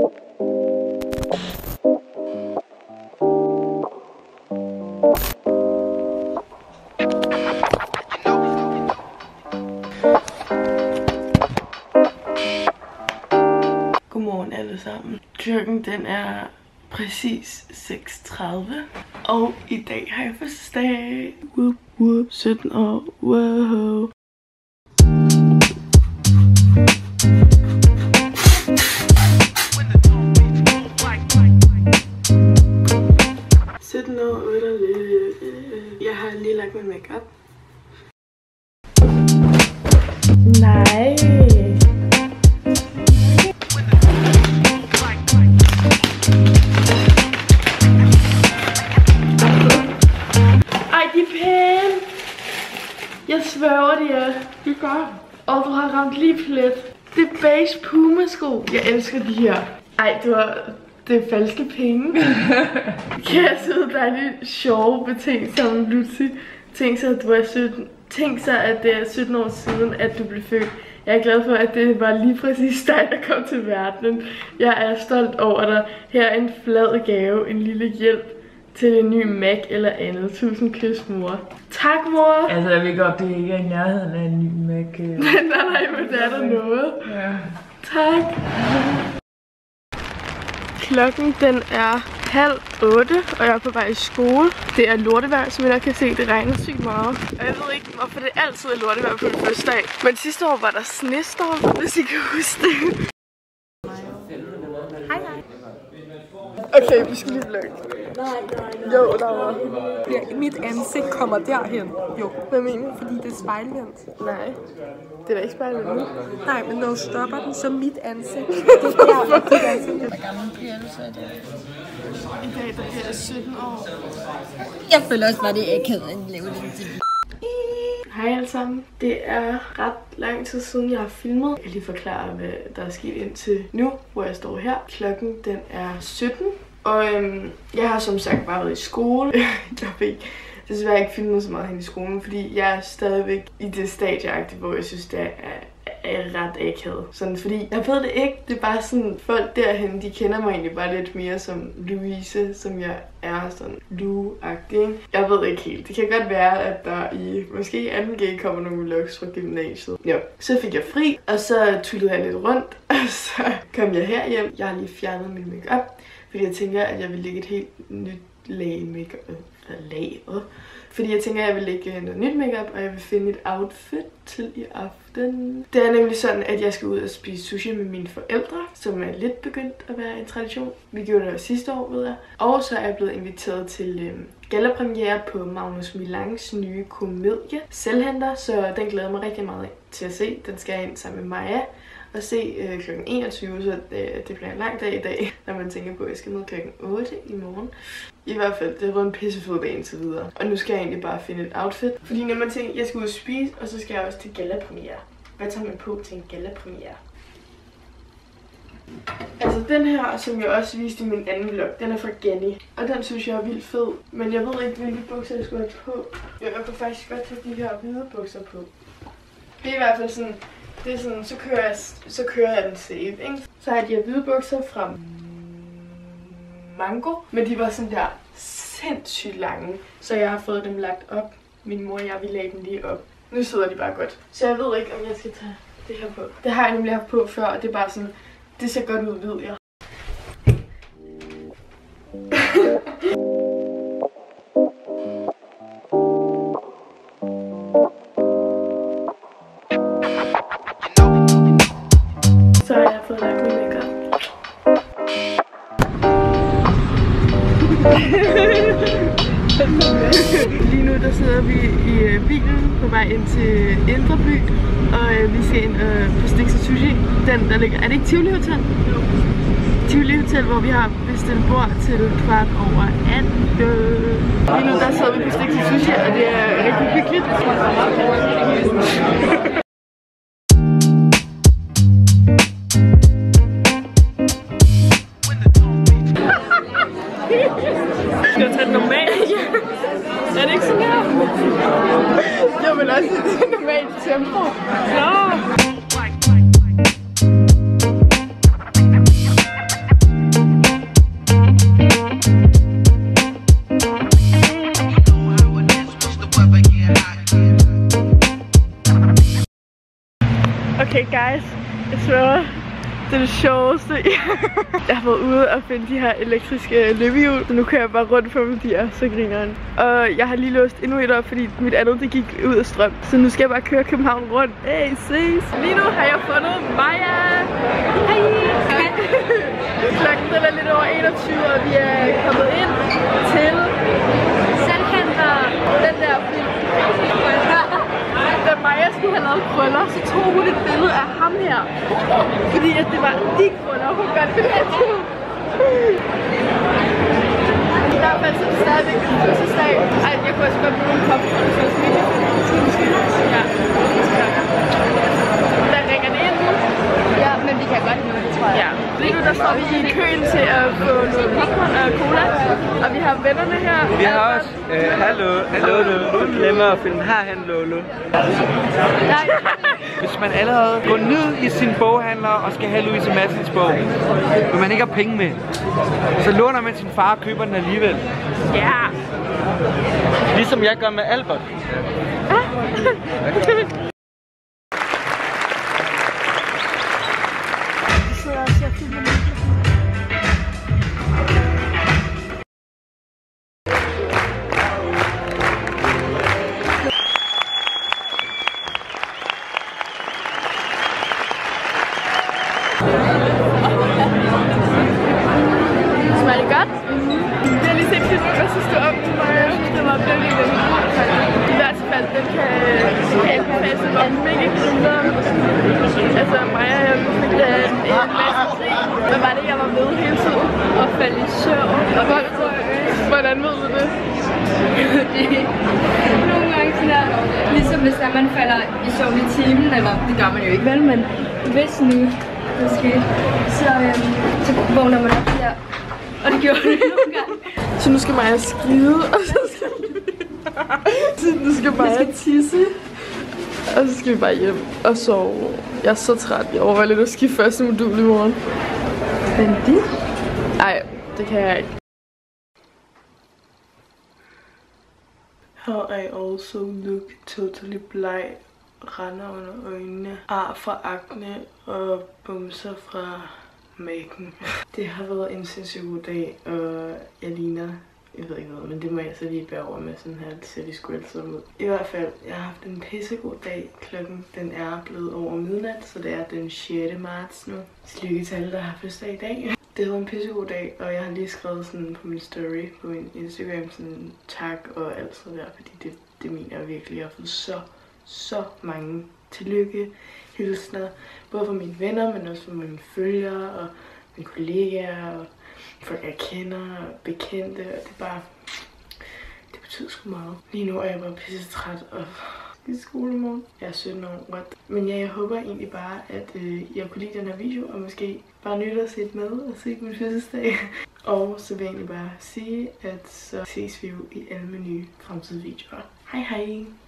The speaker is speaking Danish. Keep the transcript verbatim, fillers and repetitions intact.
Godmorgen alle sammen. Klokken den er præcis seks tredive, og i dag har jeg fødselsdag. Whoop, whoop, sytten år, wow. sytten år, underligt. Jeg har lige lagt min makeup. Nej. Jeg sværger det er. Det er godt. Og du har ramt lige plet. Det er beige Puma-sko. Jeg elsker de her. Ej, det var... Det er falske penge. Kan jeg sidde dejligt sjove beting som Lucy. Tænk sig, at du er sytten. Tænk sig, at det er sytten år siden, at du blev født. Jeg er glad for, at det var lige præcis dig, der kom til verden. Jeg er stolt over dig. Her er en flad gave, en lille hjælp til en ny Mac eller andet. Tusind kys, mor. Tak, mor. Altså, jeg ved godt, det ikke er i nærheden af en ny Mac. nej, nej, men det er der noget. Ja. Tak. Klokken, den er halv otte, og jeg er på vej i skole. Det er lortevejr, som jeg kan se. Det regner sygt meget. Og jeg ved ikke, hvorfor det altid er lortevejr på min første dag. Men sidste år var der snestorm, hvis I kan huske det. Hej, hej. Okay, vi skal lige vlogge. Nej, nej, jo, der var. Ja, mit ansigt kommer derhen. Jo. Hvad mener du? Fordi det er spejlvendt. Nej, det er da ikke spejlvendt nu. Nej, men når du stopper den, så mit ansigt. Det er der, hvor dit ansigt. Hvor gammel bliver du så i dag? I dag, der bliver jeg sytten år. Jeg føler også bare, det er akavet at lave den til. Hej alle sammen. Det er ret lang tid siden, jeg har filmet. Jeg kan lige forklare, hvad der er sket indtil nu, hvor jeg står her. Klokken, den er sytten. Og øhm, jeg har som sagt bare været i skole. jeg ved desværre ikke filmet så meget hen i skolen, fordi jeg er stadigvæk i det stadieagtigt, hvor jeg synes, det er, er ret akavet. Sådan, fordi jeg ved det ikke. Det er bare sådan, folk derhen, de kender mig egentlig bare lidt mere som Louise, som jeg er sådan Lou-agtig. Jeg ved ikke helt. Det kan godt være, at der i måske anden G kommer nogle vlogs fra gymnasiet. Jo. Så fik jeg fri, og så tullede jeg lidt rundt, og så kom jeg herhjem. Jeg har lige fjernet min makeup, fordi jeg tænker, at jeg vil lægge et helt nyt lag makeup. Øh, lag. Øh. Fordi jeg tænker, at jeg vil lægge noget nyt makeup, og jeg vil finde et outfit til i aften. Det er nemlig sådan, at jeg skal ud og spise sushi med mine forældre, som er lidt begyndt at være en tradition. Vi gjorde det sidste år, ved jeg. Og så er jeg blevet inviteret til øhm, gallapremiere på Magnus Milans nye komedie, Selvhenter, så den glæder mig rigtig meget til at se. Den skal jeg ind sammen med Maja og se øh, klokken enogtyve, så øh, det bliver en lang dag i dag, når man tænker på, at jeg skal møde klokken otte i morgen. I hvert fald, det har været en pissefed dag indtil videre. Og nu skal jeg egentlig bare finde et outfit. Fordi når man tænker, at jeg skal ud og spise, og så skal jeg også til gallapremiere. Hvad tager man på til en gallapremiere? Altså den her, som jeg også viste i min anden vlog, den er fra Ganni. Og den synes jeg er vildt fed. Men jeg ved ikke, hvilke bukser jeg skulle have på. Jeg kunne faktisk godt tage de her hvide bukser på. Det er i hvert fald sådan, det er sådan, så kører jeg, så kører jeg den safe, ikke? Så har jeg de her hvide bukser fra Mango, men de var sådan der sindssygt lange, så jeg har fået dem lagt op. Min mor og jeg, vi lagde dem lige op. Nu sidder de bare godt. Så jeg ved ikke, om jeg skal tage det her på. Det har jeg nemlig haft på før, og det er bare sådan, det ser godt ud, ved jeg. Så har jeg fået lagt min makeup. Lige nu der sidder vi i bilen på vej ind til Indre By, og øh, vi skal ind øh, på Stix og Sushi. Den der ligger, er det ikke Tivoli Hotel? Jo. Tivoli Hotel, hvor vi har bestilt bord til kvart over atten. Lige nu der sidder vi på Stix og Sushi, og det er rigtig hyggeligt. Skal jeg tage det normalt? Ja. Er det ikke sådan her? Jo, men også i normalt tempo. Ja. Guys, jeg sværger, det er det sjoveste. Jeg har været ude og finde de her elektriske løbehjul, så nu kører jeg bare rundt på dem, de er så grineren. Og jeg har lige låst endnu et op, fordi mit andet det gik ud af strøm. Så nu skal jeg bare køre København rundt. Hey, ses! Lige nu har jeg fundet Maja! Hej! Klokken den er lidt over enogtyve, og vi er kommet ind til Sandhandler. Den der film. Da Maja skulle have lavet krøller, så tog hun et billede af ham her. Fordi at det var de krøller, hun godt ville have til. I hvert fald så er det stadigvæk en fødselsdag. Ej, jeg kunne også godt bruge en kop. Ja. Der ringer det ind nu. Ja, men vi kan godt nå det, tror jeg. Ja. Lige nu der står vi i køen til at få noget popcorn og cola. Og vi har vennerne her. Vi har også, øh, hallo, hallo, du glemmer at filme herhen, Lolo. Nej. Hvis man allerede går ned i sin boghandler og skal have Louise Madsens bog, men man ikke har penge med, så låner man sin far og køber den alligevel. Ja. Ligesom jeg gør med Albert. Smager det godt? Mm-hmm. Det er lige set filmen, hvad synes du om den, og jeg synes, det var virkelig virkelig god. I hvert fald, den kan anbefales, den var mega grineren. Altså mig og jeg fik da en masse ting. Hvad var det, jeg var med hele tiden? Og faldt i søvn. Og hvordan ved du det? Nogle gange sådan der, ligesom hvis man falder i søvn i timen, eller det gør man jo ikke vel, men hvis nu det sker, så, øhm, så vågner man op der, og det gjorde det nogle gange. Så nu skal Maja skide, og så skal så nu skal Maja tisse, og så skal vi bare hjem og sove. Jeg er så træt, jeg overvejer lidt at skifte første modul i morgen. Men det? Nej, det kan jeg ikke. How I also look totally bleg, render under øjnene, ar fra akne og bumser fra maken. Det har været en sindssygt god dag, og jeg ligner, jeg ved ikke hvad, men det må jeg så lige bære over med sådan her, det ser de sgu altid ud. I hvert fald, jeg har haft en pissegod dag. Klokken den er blevet over midnat, så det er den sjette marts nu. Lykke til alle, der har fødselsdag i dag. Det har været en pissegod dag, og jeg har lige skrevet sådan på min story på min Instagram sådan tak og alt sådan der, fordi det, det mener jeg virkelig. Jeg har fået så, så mange tillykke hilsner, både fra mine venner, men også fra mine følgere og mine kollegaer og folk jeg kender og bekendte, og det er bare, det betyder sgu meget. Lige nu er jeg bare pisse træt og i skole i morgen. Jeg er sytten år, what? Men ja, jeg håber egentlig bare, at øh, jeg kunne lide den her video, og måske bare nyde at se med og se min fødselsdag. Og så vil jeg egentlig bare sige, at så ses vi jo i alle mine nye fremtidige videoer. Hej hej!